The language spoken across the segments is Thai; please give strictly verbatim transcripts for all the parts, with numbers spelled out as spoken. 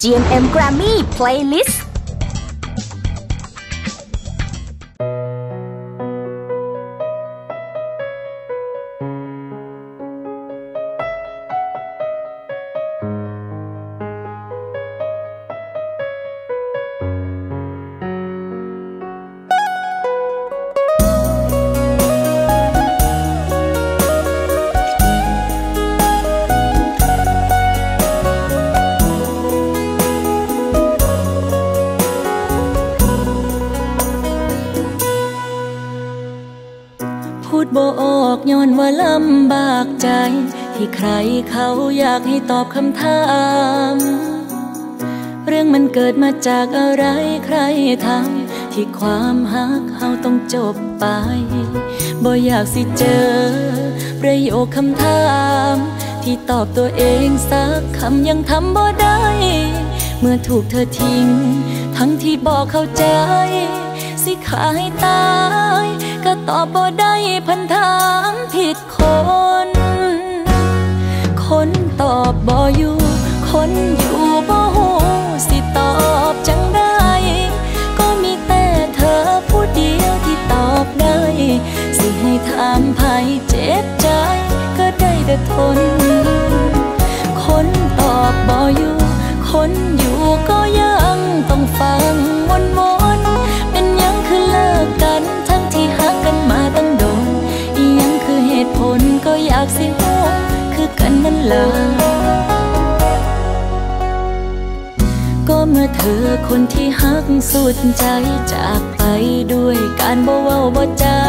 จี เอ็ม เอ็ม Grammy Playlist บ่ออกย้อนว่าลำบากใจที่ใครเขาอยากให้ตอบคำถามเรื่องมันเกิดมาจากอะไรใครทำที่ความฮักเฮาต้องจบไปบ่อยากสิเจอประโยคคำถามที่ตอบตัวเองสักคำยังทำบ่ได้เมื่อถูกเธอทิ้งทั้งที่บอกเข้าใจสิขาให้ตายก็ตอบบ่ได้พันถามผิดคนคนตอบบ่อยู่คนอยู่บ่ฮู้สิตอบจังได้ก็มีแต่เธอผู้เดียวที่ตอบได้สิให้ถามไผเจ็บใจก็ได้แต่ทนคนตอบบ่อยู่คนอยู่ก็ยังต้องฟังวนๆเป็นยังคือเลิกกันทั้งที่ฮักกันมาตั้งโดนอีหยังคือเหตุผลก็อยากสิฮู้คือกันนั่นล่ะก็เมื่อเธอคนที่ฮักสุดใจจากไปด้วยการบ่เว้าบ่จา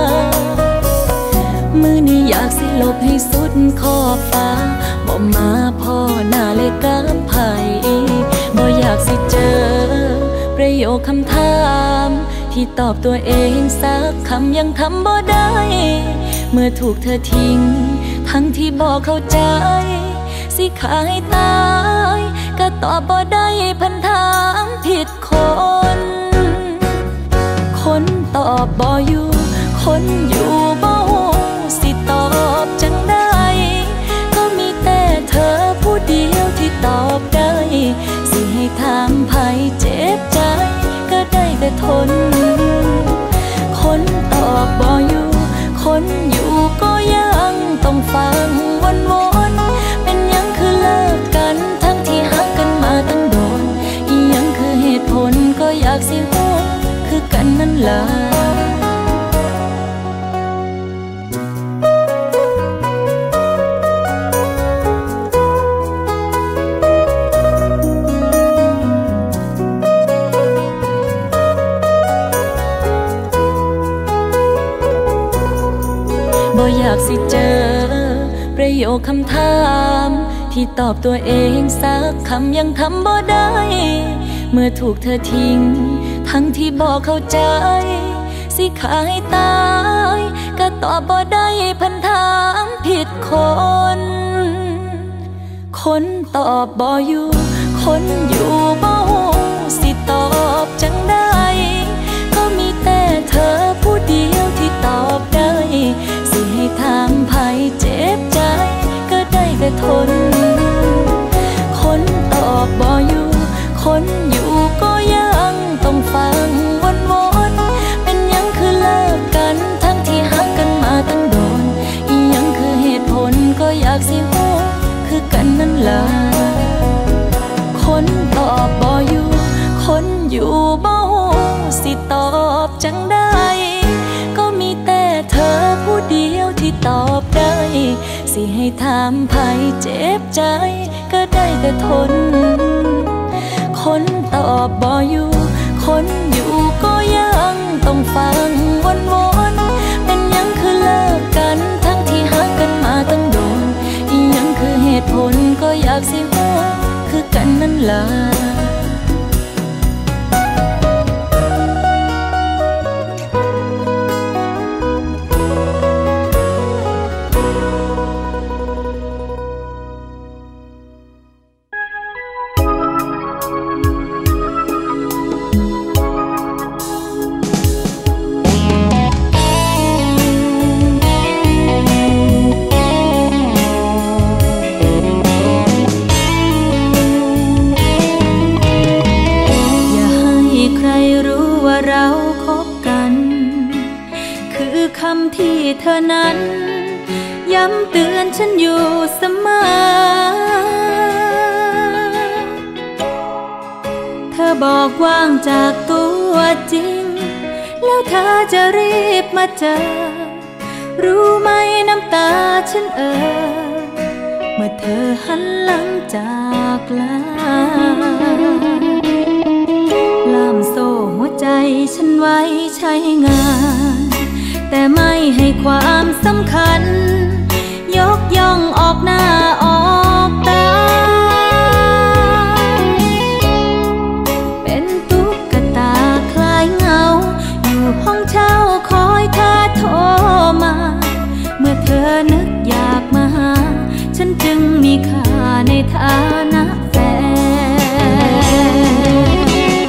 มือนี้อยากสิลบให้สุดขอบฟ้าบ่มาพ่อหน้าเลยกับไผบ่อยากสิเจอประโยคคำถามที่ตอบตัวเองสักคำยังทำบ่ได้เมื่อถูกเธอทิ้งทั้งที่บอกเข้าใจสิขายตายก็ตอบบ่ได้พันถามผิดคนคนตอบบ่อยู่คนอยู่บ่ฮู้สิตอบจังได้ก็มีแต่เธอผู้เดียวที่ตอบได้สิให้ถามไผเจ็บใจก็ได้แต่ทนคนตอบบ่อยู่คนอยู่ก็ยังต้องฟังวนๆเป็นยังคือเลิกกันทั้งที่ฮักกันมาตั้งโดนอีหยังคือเหตุผลก็อยากสิฮู้คือกันนั่นล่ะบ่อยากสิเจอประโยคคำถามที่ตอบตัวเองสักคำยังทำบ่ได้เมื่อถูกเธอทิ้งทั้งที่บอกเข้าใจสิขายตายก็ตอบบ่ได้พันถามผิดคนคนตอบบ่อยู่คนอยู่บ่ฮู้สิตอบจังได้ก็มีแต่เธอผู้เดียวที่ตอบได้สิให้ถามไผเจ็บใจก็ได้แต่ทนคนตอบบ่อยู่คนอยู่ก็ยังต้องฟังวนๆเป็นยังคือเลิกกันทั้งที่ฮักกันมาตั้งโดนอีหยังคือเหตุผลก็อยากสิฮู้คือกันนั่นล่ะคนตอบบ่อยู่คนอยู่บ่ฮู้สิตอบจังได้ก็มีแต่เธอผู้เดียวที่ตอบได้สิให้ถามไผเจ็บใจก็ได้แต่ทนคนตอบบ่อยู่คนอยู่ก็ยังต้องฟังวนๆเป็นยังคือเลิกกันทั้งที่ฮักกันมาตั้งโดนอีหยังคือเหตุผลก็อยากสิฮู้คือกันนั่นล่ะำที่เธอนั้นย้ำเตือนฉันอยู่เสมอเธอบอกว่างจากตัวจริงแล้วเธอจะรีบมาเจอรู้ไหมน้ำตาฉันเอ่อเมื่อเธอหันหลังจากลาล่ามโซ่หัวใจฉันไว้ใช้งานแต่ไม่ให้ความสำคัญยกย่องออกหน้าออกตาเป็นตุ๊กตาคล้ายเงาอยู่ห้องเช่าคอยเธอโทรมาเมื่อเธอนึกอยากมาหาฉันจึงมีค่าในฐานะแฟน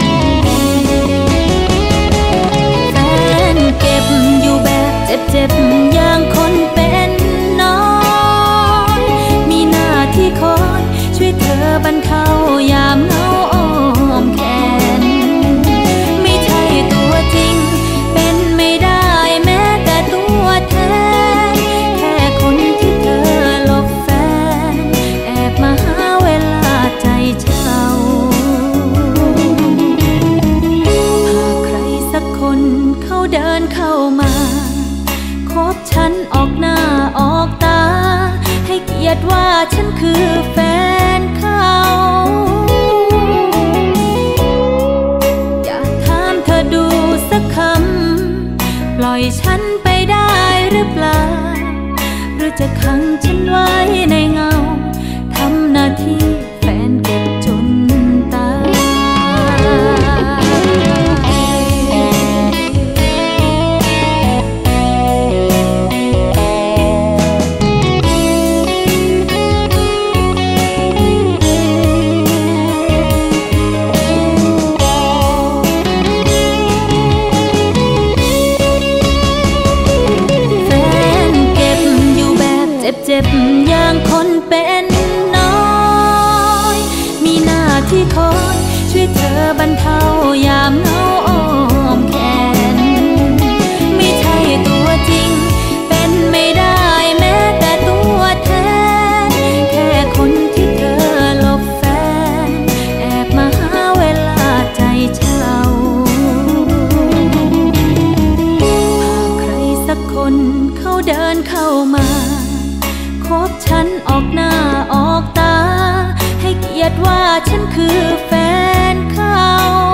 แฟนเก็บอยู่แบบเจ็บๆอย่างคนเป็นน้อยมีหน้าที่คอยช่วยเธอบรรเทายามเหงาอ้อมแขนไม่ใช่ตัวจริงเป็นไม่ได้แม้แต่ตัวแทนแค่คนที่เธอหลบแฟนแอบมาหาเวลาใจเช่าหากใครสักคนเขาเดินเข้ามาคบฉันออกหน้าออกตาให้เกียรติว่าฉันคือแฟนเขาอยากถามเธอดูสักคำปล่อยฉันไปได้หรือเปล่าหรือจะขังฉันไว้ในเงาทำหน้าที่แฟนเก็บจนตายเจ็บอย่างคนเป็นน้อยมีหน้าที่คอยช่วยเธอบรรเทายามเหงาอ้อมแขนไม่ใช่ตัวจริงเป็นไม่ได้แม้แต่ตัวแทนแค่คนที่เธอหลบแฟนแอบมาหาเวลาใจเช่าหากใครสักคนเขาเดินเข้ามาคบฉันออกหน้าออกตาให้เกียรติว่าฉันคือแฟนเขา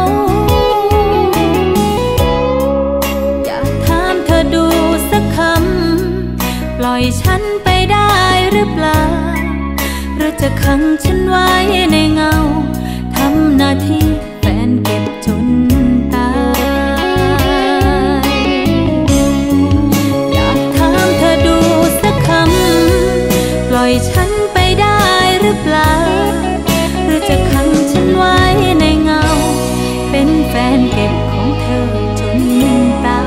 อยากถามเธอดูสักคำปล่อยฉันไปได้หรือเปล่าหรือจะขังฉันไว้ในเงาทำหน้าที่แฟนเก็บจนตายอยากถามเธอดูสักคำปล่อยฉันไปได้หรือเปล่าหรือจะขังฉันไว้ในเงาเป็นแฟนเก็บของเธอจนตาย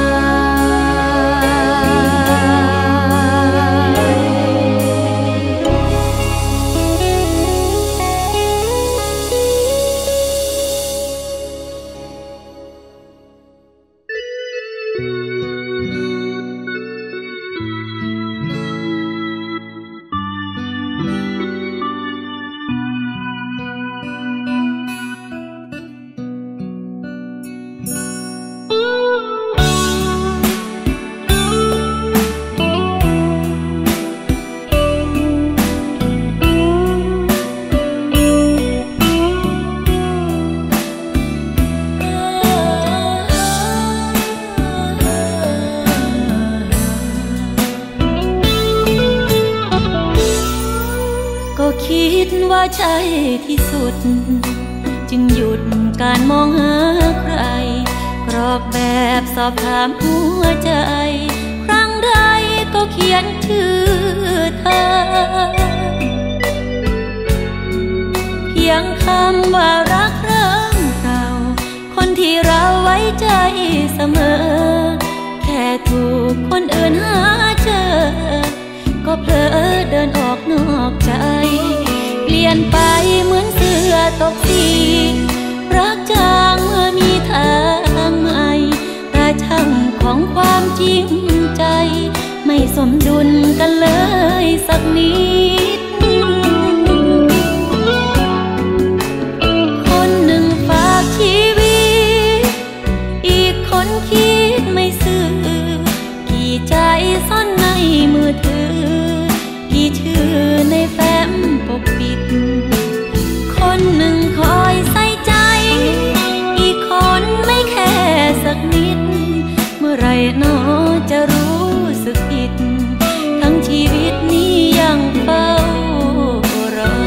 คิดว่าใช่ที่สุดจึงหยุดการมองหาใครกรอกแบบสอบถามหัวใจครั้งใดก็เขียนชื่อเธอเพียงคำว่ารักเริ่มเก่าคนที่เราไว้ใจเสมอแค่ถูกคนอื่นหาเจอก็เผลอเดินออกนอกใจเปลี่ยนไปเหมือนเสือตกสีรักจางเมื่อมีทางใหม่แต่ช่างของความจริงใจสมดุลกันเลยสักนิดคนหนึ่งฝากชีวิตอีกคนคิดไม่ซื่อกี่ใจซ่อนในมือถือกี่ชื่อในแฟ้มปกปิดคนหนึ่งคอยใส่ใจอีกคนไม่แค่สักนิดเมื่อไรหนอจะรู้สึกผิดทั้งชีวิตนี้ยังเฝ้ารอ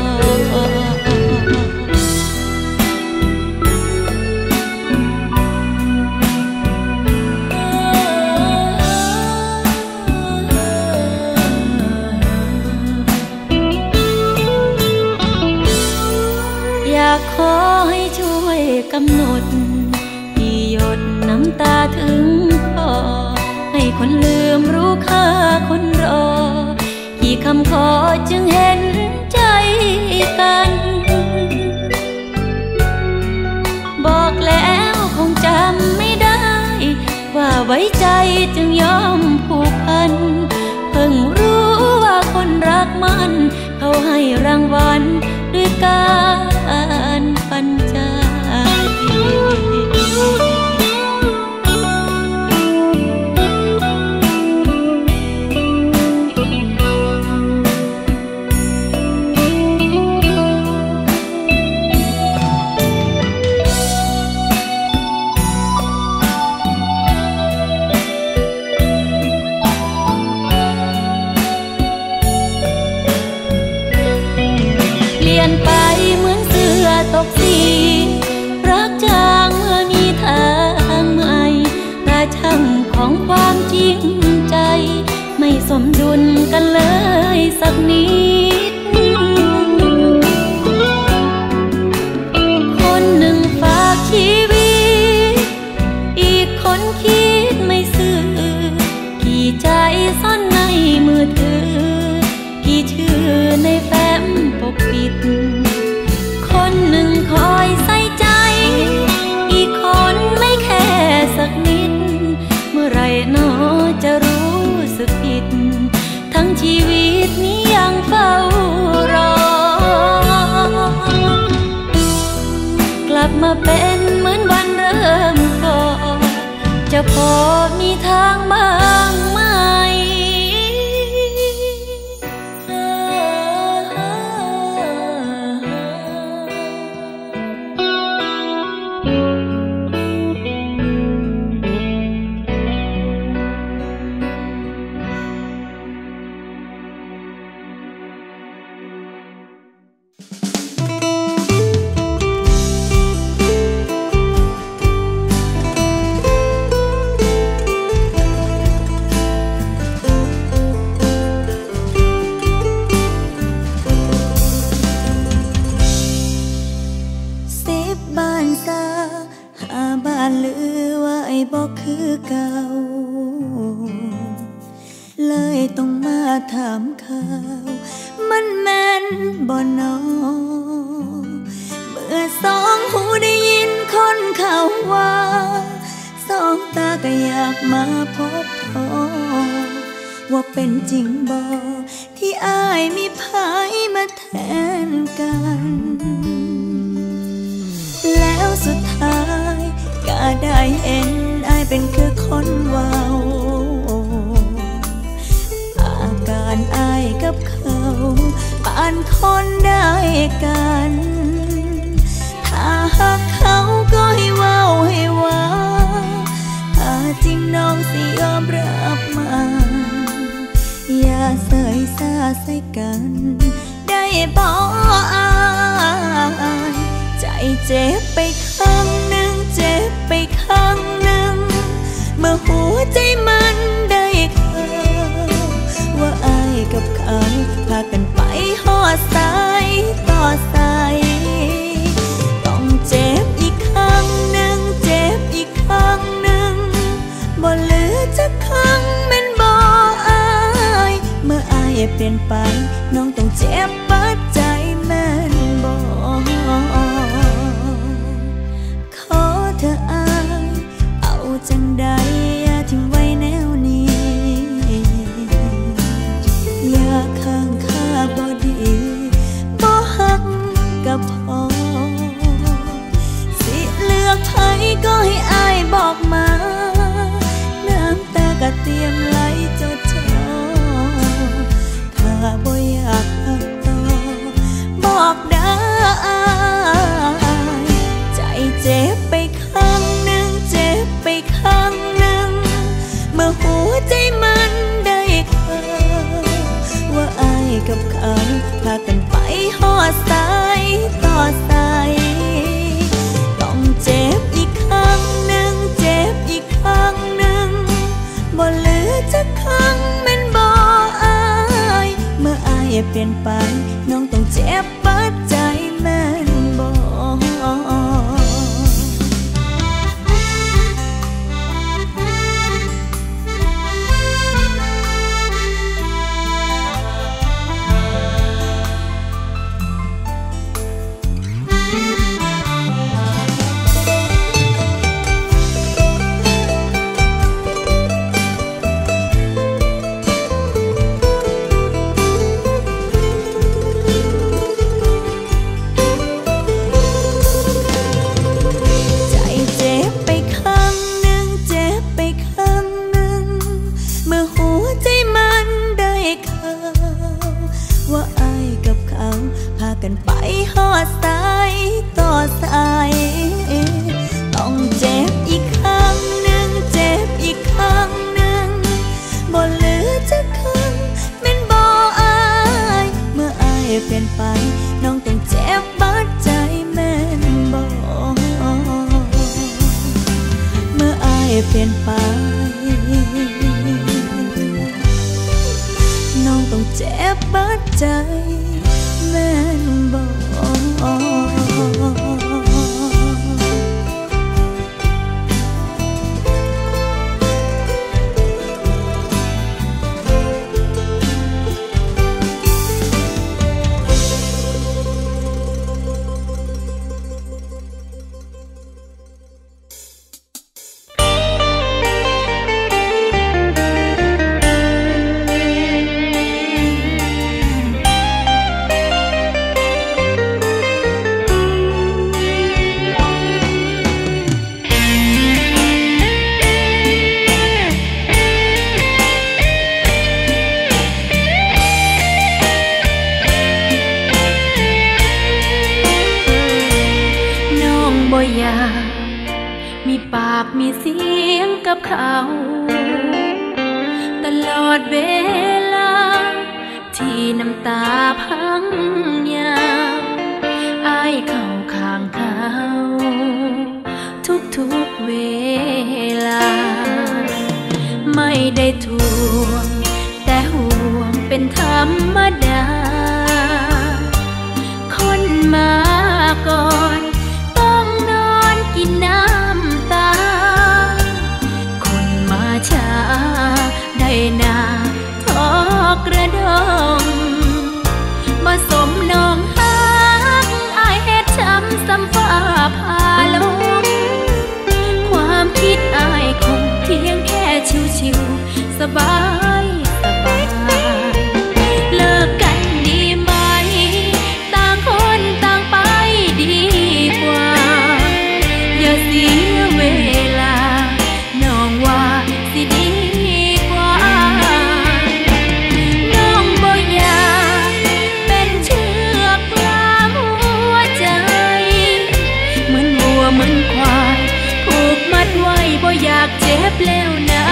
อยากขอให้ช่วยกำหนดที่หยดน้ำตาถึงพอให้คนลืมรู้ค่าคนรอกี่คำขอจึงเห็นใจกันบอกแล้วคงจำไม่ได้ว่าไว้ใจจึงยอมผูกพันเพิ่งรู้ว่าคนรักมันเขาให้รางวัลด้วยการปัญญาตกสีรักจางเมื่อมีทางใหม่ราช่างของความจริงใจไม่สมดุลกันเลยสักนิดคนหนึ่งฝากชีวิตอีกคนคิดไม่ซื่อกี่ใจซ่อนในมือถือกี่ชื่อในแฟ้มปกปิดคนหนึ่งคอยใส่ใจอีกคนไม่แค่สักนิดเมื่อไรหนอจะรู้สึกผิดทั้งชีวิตนี้ยังเฝ้ารอกลับมาเป็นเหมือนวันเริ่มก่อนจะพอมีทางบ้างไหมบอกคือเก่าเลยต้องมาถามข่าวมันแม่นบ่นอเมื่อสองหูได้ยินคนเขาว่าสองตาก็อยากมาพบพอว่าเป็นจริงบ่ที่อ้ายมีภายมาแทนกันแล้วสุดท้ายก็ได้เห็นอ้ายเป็นคือคนเว้าอาการอ้ายกับเขาปานคนได้กันถ้าหากเขาก็ให้เว้าให้ว่าถ้าจริงน้องสิยอมรับมันอย่าเสยซาใส่กันได้บ่อ้ายใจเจ็บไปข้างหนึ่งเจ็บไปข้างหนึ่งเมื่อหัวใจมันได้ข่าวว่าอ้ายกับเขาพากันไปหอดสายต่อสายต้องเจ็บอีกข้างหนึ่งเจ็บอีกข้างหนึ่งบ่เหลือจะข้างแม่นบ่อ้ายเมื่ออ้ายเปลี่ยนไปน้องต้องเจ็บปวดใจแม่นบ่ขอเธออ้ายเอาจังใดอย่าทิ้งไว้แนวนี้เปลี่ยนไปน้องต้องเจ็บปวดใจแม่นบอกมีปากมีเสียงกับเขาตลอดเวลาที่น้ำตาพังยาวอายเข้าข้างเขาทุกๆเวลาไม่ได้ทวงแต่ห่วงเป็นธรรมดาคนมาก่อนต้องนอนกินน้ำตาคนมาช้าได้นาทอกระดองมาสมน้องฮักอายเฮ็ดช้ำซ้ำฟ้าผ่าลงความคิดอายคงเพียงแค่ชิวๆสบายสบายเลิกกันดีไหมต่างคนต่างไปดีกว่าอย่าเสียเวลาน้องว่าสิดีกว่าน้องบ่อยากเป็นเชือกกลางหัวใจเหมือนวัวเหมือนควายผูกมัดไว้บ่อยากเจ็บแล้วนะ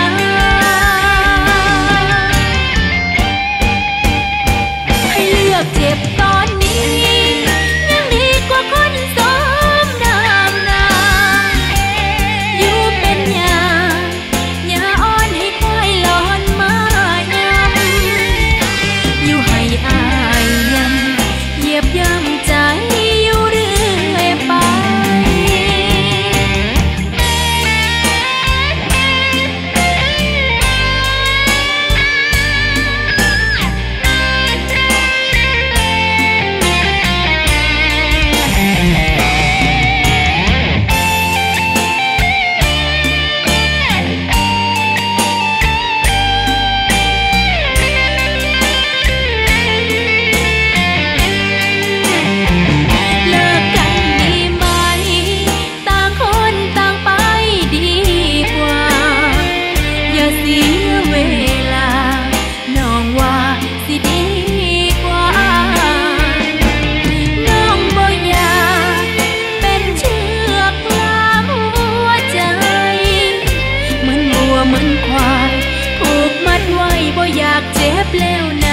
ให้เลือกเจ็บตอนนี้ยังดีกว่าคนสมน้ำหน้าอยู่เป็นยาอย่าอ้อนให้ควายหลอนมายำอยู่ให้อายยำเหยียบย่ำใจอยู่เรื่อยไปเหมือนควายผูกมัดไว้บ่อยากเจ็บแล้วนะ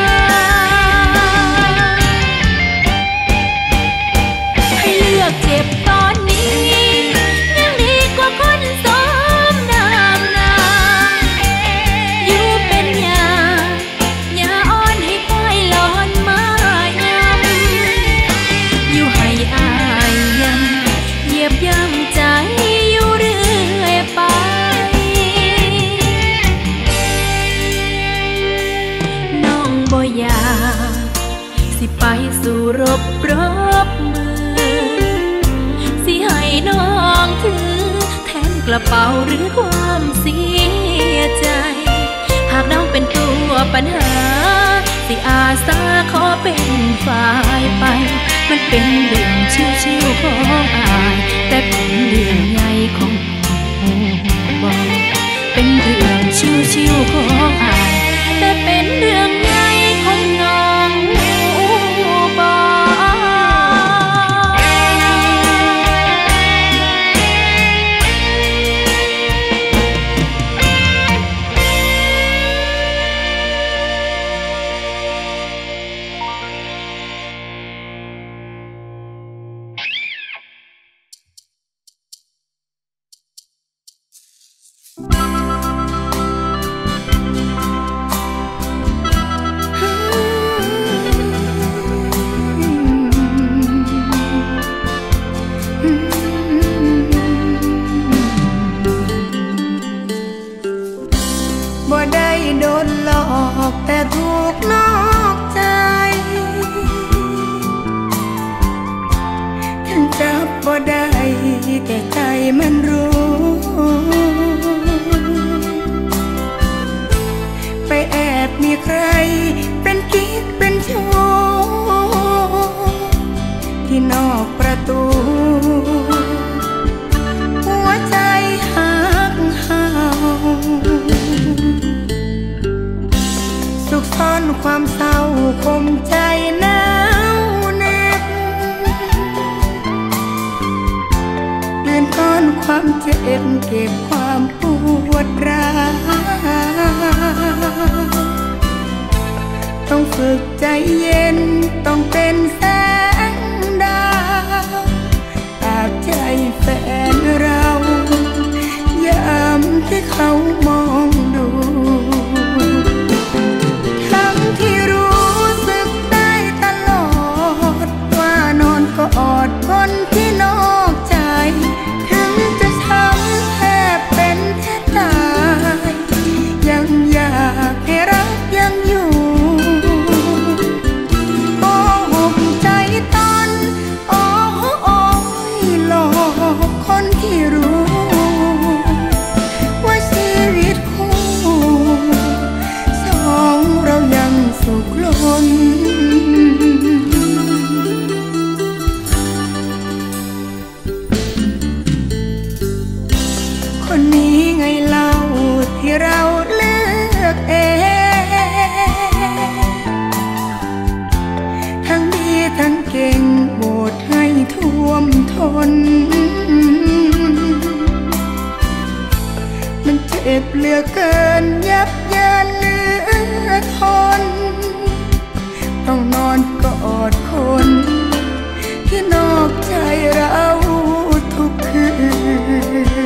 ให้เลือกเจ็บตอนนี้ยังดีกว่าคนสมน้ำหน้าอยู่เป็นยาอย่าอ้อนให้ควายหลอนมายำอยู่ให้อายยำเหยียบย่ำใจอยู่เรื่อยไปบ่อยากสิไปสู่รบรบมือสิให้น้องถือแทนกระเป๋าหรือความเสียใจหากน้องเป็นตัวปัญหาสิอาสาขอเป็นฝ่ายไปมันเป็นเรื่องชิวๆของอายแต่เป็นเรื่องใหญ่ของบ่เป็นเรื่องชิวๆของอายแต่เป็นเรื่องใหญ่ของน้องบ่บ่ได้โดนหลอกแต่ถูกนอกใจถึงจับบ่ได้แต่ใจมันรู้ไปแอบมีใครเป็นกิ๊กเป็นชู้ที่นอกประตูหัวใจหักเห่าสุขซ่อนความเศร้าคมใจหนาวเหน็บเลื่อนก้อนความเจ็บเก็บความปวดร้าวต้องฝึกใจเย็นต้องเป็นแสงดาวตากใจแฟนเรายามที่เขามองดูทั้งที่รู้สึกได้ตลอดว่านอนกอดคนที่นอกใจถึงจะช้ำแทบเป็นแทบตายยังอยากให้รักยังอยู่โอ้หุบใจตอนโอ้โอ้ยหลอกคนที่รู้ว่าชีวิตคู่สองเรายังสุขล้นคนนี้ไงเล่าที่เราเลือกเองทั้งดีทั้งเก่งโบสให้ท่วมทนมันเจ็บเหลือเกินยับเยินเหลือทนต้องนอนกอดคนที่นอกใจเราทุกคืน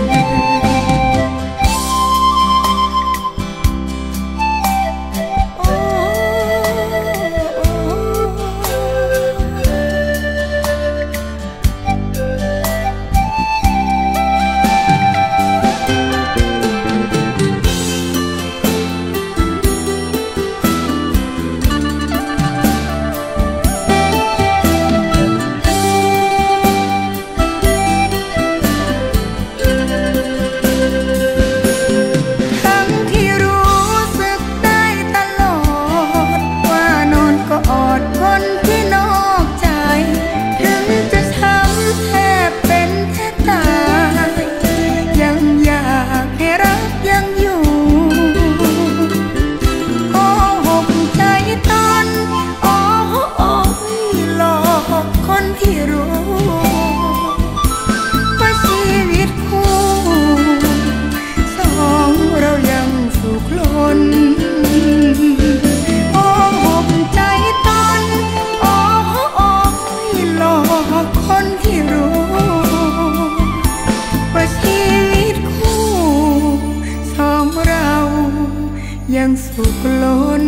ยังสุขล้น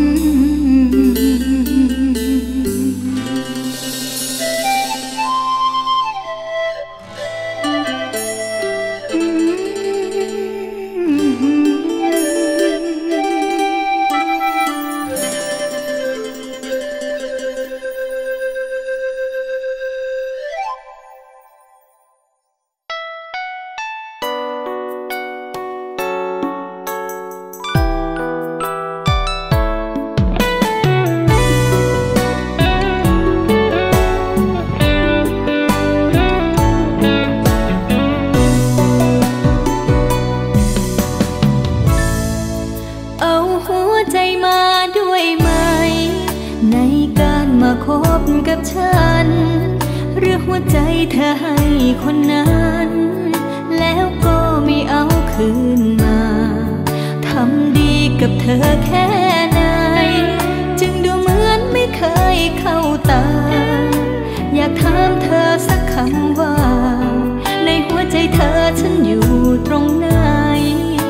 คบกับฉันหรือหัวใจเธอให้คนนั้นแล้วก็ไม่เอาคืนมาทำดีกับเธอแค่ไหนจึงดูเหมือนไม่เคยเข้าตาอยากถามเธอสักคำว่าในหัวใจเธอฉันอยู่ตรงไหน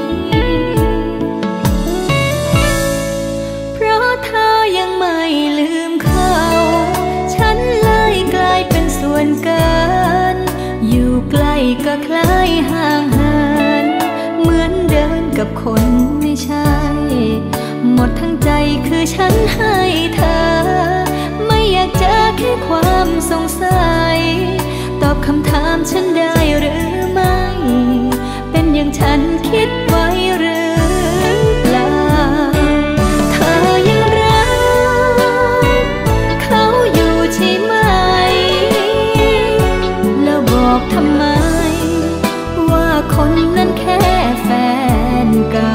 ก็คล้ายห่างเหินเหมือนเดินกับคนไม่ใช่หมดทั้งใจคือฉันให้เธอไม่อยากเจอแค่ความสงสัยตอบคำถามฉันได้หรือไม่เป็นอย่างฉันคิดไว้หรือเปล่าเธอยังรักเขาอยู่ใช่ไหมแล้วบอกทำไมว่าคนนั้นแค่แฟนเก่า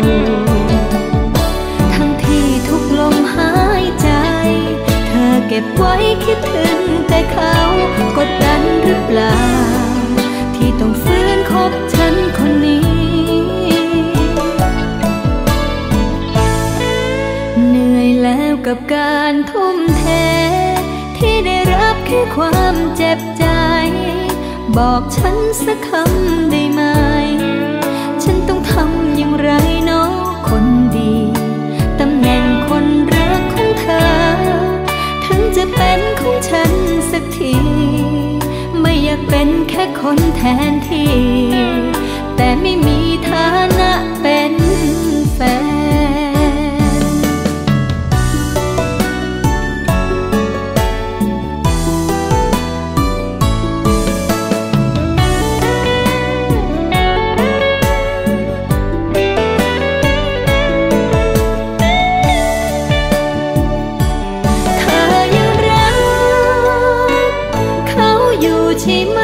ทั้งที่ทุกลมหายใจเธอเก็บไว้คิดถึงแต่เขากดดันหรือเปล่าที่ต้องฝืนคบฉันคนนี้เหนื่อยแล้วกับการทุ่มเทที่ได้รับแค่ความเจ็บใจบอกฉันสักคำได้ไหมฉันต้องทำอย่างไรเนาะคนดีตำแหน่งคนรักของเธอถึงจะเป็นของฉันสักทีไม่อยากเป็นแค่คนแทนที่แต่ไม่มีฐานะเป็นแฟนเธอยังรักเขาอยู่ใช่ไหม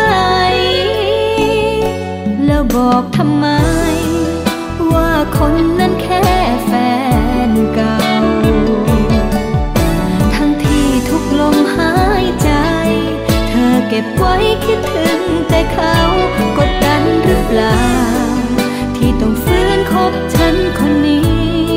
แล้วบอกทำไมว่าคนนั้นแค่แฟนเก่าทั้งที่ทุกลมหายใจเธอเก็บไว้คิดถึงแต่เขากดดันหรือเปล่าที่ต้องฝืนคบฉันคนนี้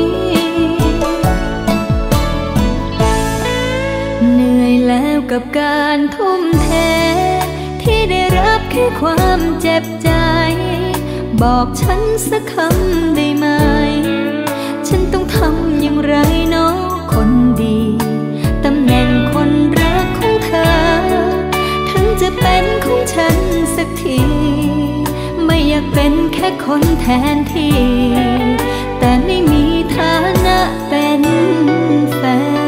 เหนื่อยแล้วกับการทุ่มเทที่ได้รับแค่ความเจ็บใจบอกฉันสักคำได้ไหมฉันต้องทำอย่างไรเนาะคนดีตำแหน่งคนรักของเธอถึงจะเป็นของฉันสักทีไม่อยากเป็นแค่คนแทนที่แต่ไม่มีฐานะเป็นแฟน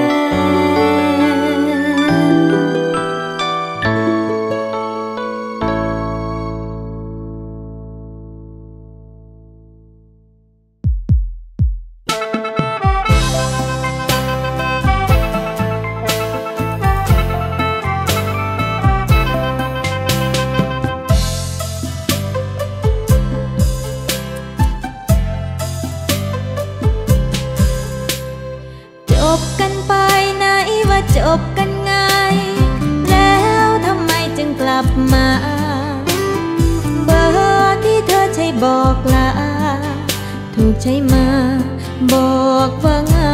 จบกันไงแล้วทำไมจึงกลับมาเบอร์ที่เธอใช้บอกลาถูกใช้มาบอกว่าเหงา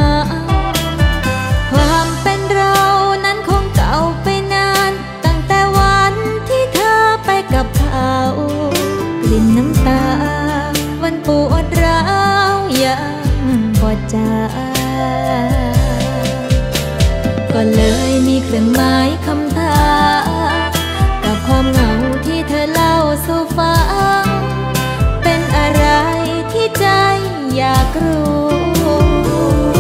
ความเป็นเรานั้นคงเก่าไปนานตั้งแต่วันที่เธอไปกับเขากลิ่นน้ำตาวันปวดร้าวยังบ่จางก็เลยมีเครื่องหมายคำถามกับความเหงาที่เธอเล่าสู่ฟังเป็นอะไรที่ใจอยากรู้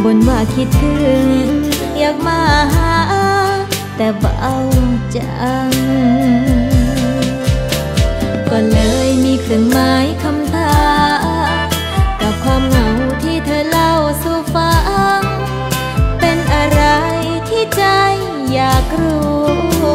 บนว่าคิดถึงอยากมาหาแต่เบาจังก็เลยมีเครื่องหมายคำถามกับความเหงาที่เธอเล่าสู่ฟังเป็นอะไรที่ใจอยากรู้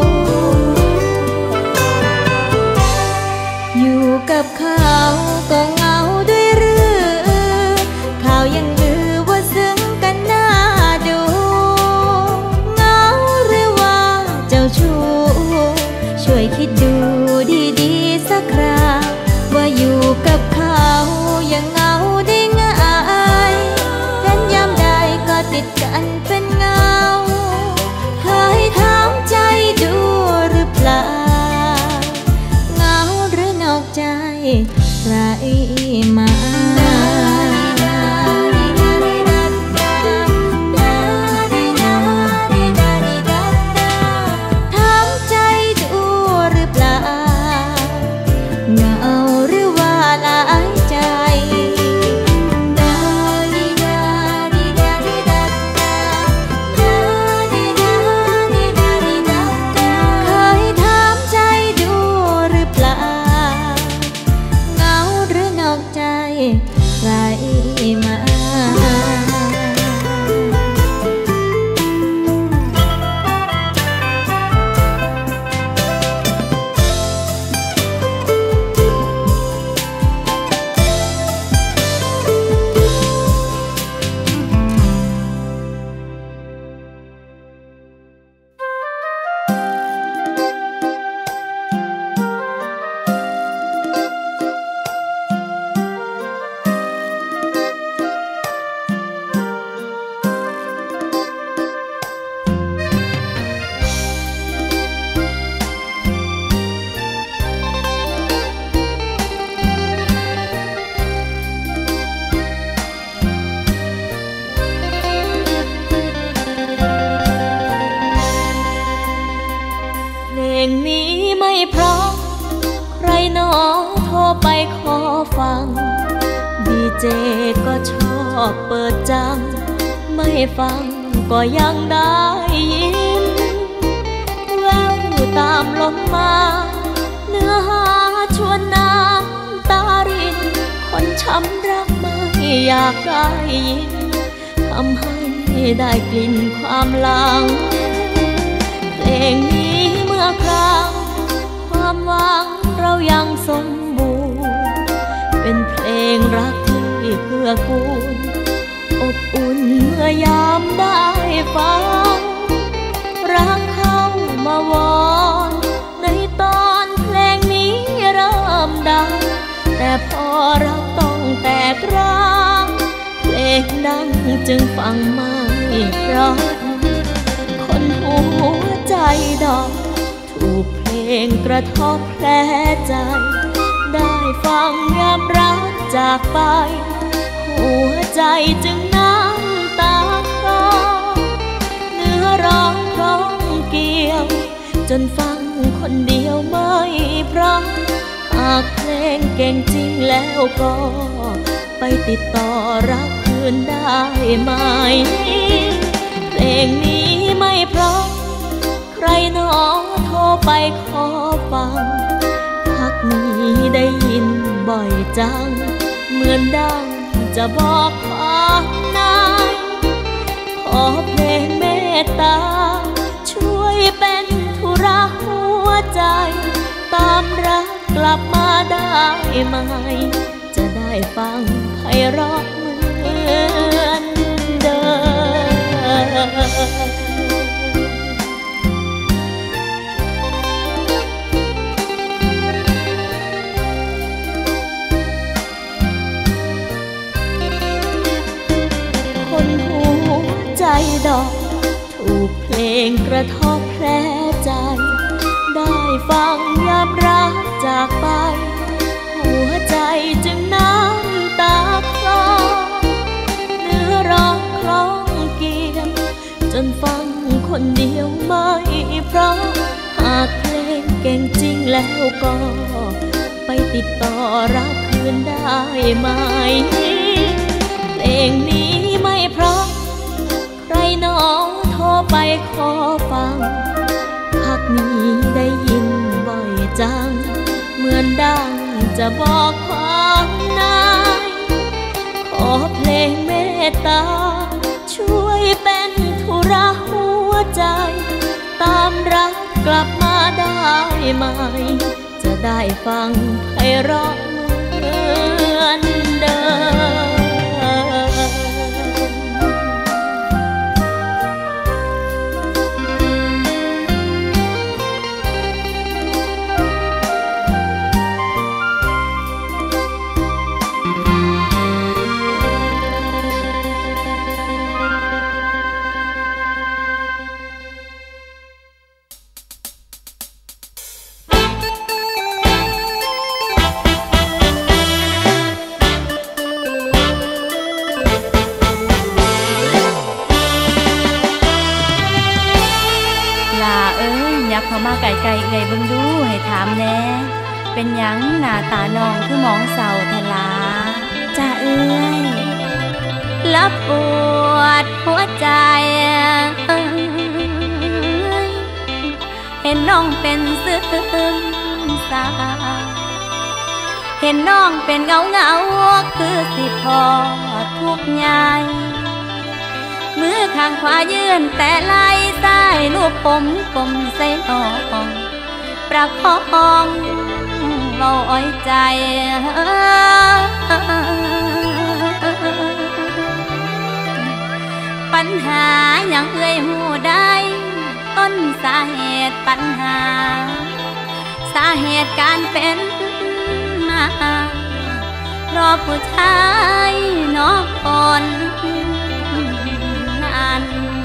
อยู่กับเขาก็เหงาด้วยหรือข่าวยังลือว่าซึ้งกันน่าดูเหงาหรือว่าเจ้าชู้ช่วยคิดดูดีๆสักคราว่าอยู่กับเขายังเหงาได้ง่ายเห็นยามใดก็ติดกันเป็นเงาเคยถามใจดูหรือเปล่าเหงาหรือนอกใจใครมาเจก็ชอบเปิดจังไม่ฟังก็ยังได้ยินแววตามลมมาเนื้อหาชวนน้ำตารินคนช้ำรักไม่อยากได้ยินทำให้ได้กลิ่นความหลังเพลงนี้เมื่อครั้งความหวังเรายังสมบูรณ์เป็นเพลงรักเพื่อกูลอบอุ่นเมื่อยามได้ฟังรักเข้ามาวอนในตอนเพลงนี้เริ่มดังแต่พอเราต้องแตกร้างเพลงนั้นจึงฟังไม่เพราะคนหัวใจดอกถูกเพลงกระทบแผลใจได้ฟังยามรักจากไปหัวใจจึงน้ำตาคลอเนื้อร้องร้องเกี่ยวจนฟังคนเดียวไม่เพราะหากเพลงเก่งจริงแล้วก็ไปติดต่อรักคืนได้ไหมเพลงนี้ไม่เพราะใครหนอโทรไปขอฟังพักนี้ได้ยินบ่อยจังเหมือนดังจะบอกความในขอเพลงเมตตาช่วยเป็นธุระหัวใจตามรักกลับมาได้ไหมจะได้ฟังไพเราะเหมือนเดิมดอกถูกเพลงกระทบแผลใจได้ฟังยามรักจากไปหัวใจจึงน้ำตาคลอเนื้อร้องคล้องเกี่ยวจนฟังคนเดียวไม่เพราะหากเพลงเก่งจริงแล้วก็ไปติดต่อรักคืนได้ไหมเพลงนี้ไม่เพราะขอฟังพักนี้ได้ยินบ่อยจังเหมือนดังจะบอกความในขอเพลงเมตตาช่วยเป็นธุระหัวใจตามรักกลับมาได้ไหมจะได้ฟังไพเราะเหมือนเดิมเข้ามาไกลๆเอ่ยเบิ่งดูให้ถามแน่เป็นหยังหน้าตาน้องคือมองเศร้าแท้ล่ะจ้าเอ้ยลับปวดหัวใจเห็นน้องเป็นซึมเศร้าเห็นน้องเป็นเงาเงาคือสิพอทุกข์ใหญ่มือข้างขวายื่นแต่ไหล่ซ้ายลูบผมกลมใส่น้องประคองเบาอ้อยใจปัญหาอย่างเอ่ยหูได้ต้นสาเหตุปัญหาสาเหตุการเป็นมารอผู้ชายนอกคนนั้น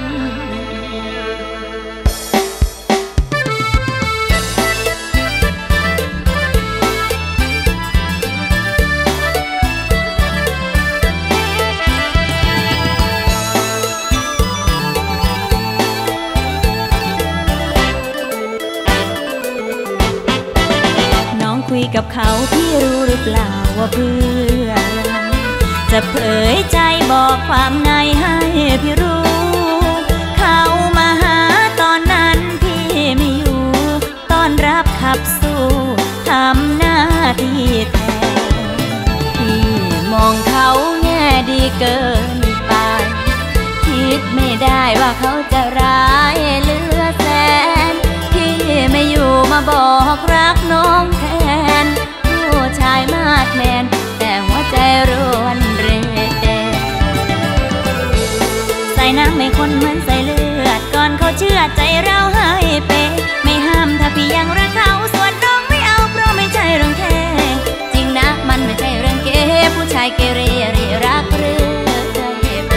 น้องคุยกับเขาพี่รู้หรือเปล่าว่าเพื่อจะเผยใจบอกความในให้พี่รู้เขามาหาตอนนั้นพี่ไม่อยู่ตอนรับขับสู้ทำหน้าที่แทนพี่มองเขาแง่ดีเกินไปคิดไม่ได้ว่าเขาจะร้ายเหลือแสนพี่ไม่อยู่มาบอกรักน้องแทนผู้ชายมาดแมนแต่หัวใจร้วนเร่ใส่น้ำไม่คนเหมือนใส่เลือดก่อนเขาเชื่อใจเราให้เปไม่ห้ามถ้าพี่ยังรักเขาส่วนน้องไม่เอาเพราะไม่ใช่เรื่องแท้จริงนะมันไม่ใช่เรื่องเก๋ผู้ชายเกเรเรรักเรื่อยไป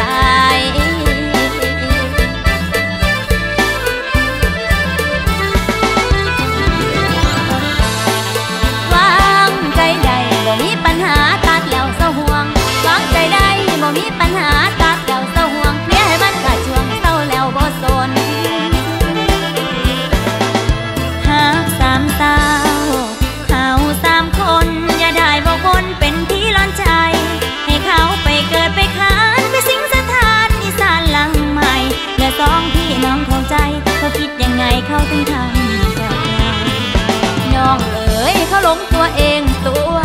วางใจได้บ่มีปัญหาตัดแล้วเศร้าห่วงวางใจได้บ่มีปัญหาตัดแล้วเศร้าห่วงเพียให้มันกะช่วงเศร้าแล้วบ่สนหากสามสาวเฮาสามคนอย่าได้บอกคนเป็นที่ร้อนใจให้เขาไปเกิดไปค้านไปสิงสถานอีสานหลังใหม่เหลือสองพี่น้องเข้าใจเขาคิดยังไงเขาถึงทำแบบนั้นน้องเอ๋ยเขาหลงตัวเองตัว